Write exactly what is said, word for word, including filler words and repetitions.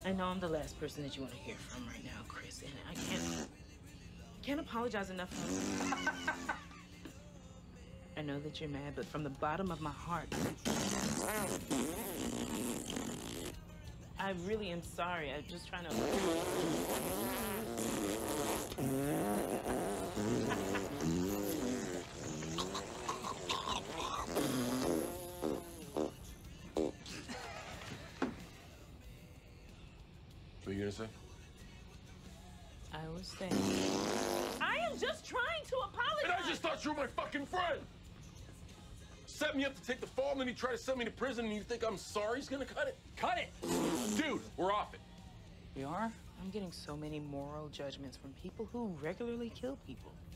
I know I'm the last person that you want to hear from right now, Chris, and I can't, can't apologize enough. I know that you're mad, but from the bottom of my heart, I really am sorry. I'm just trying to... What are you gonna say? I was saying... I am just trying to apologize! And I just thought you were my fucking friend! Set me up to take the fall, and then he tried to send me to prison, and you think I'm sorry he's gonna cut it? Cut it! Dude, we're off it. We are? I'm getting so many moral judgments from people who regularly kill people.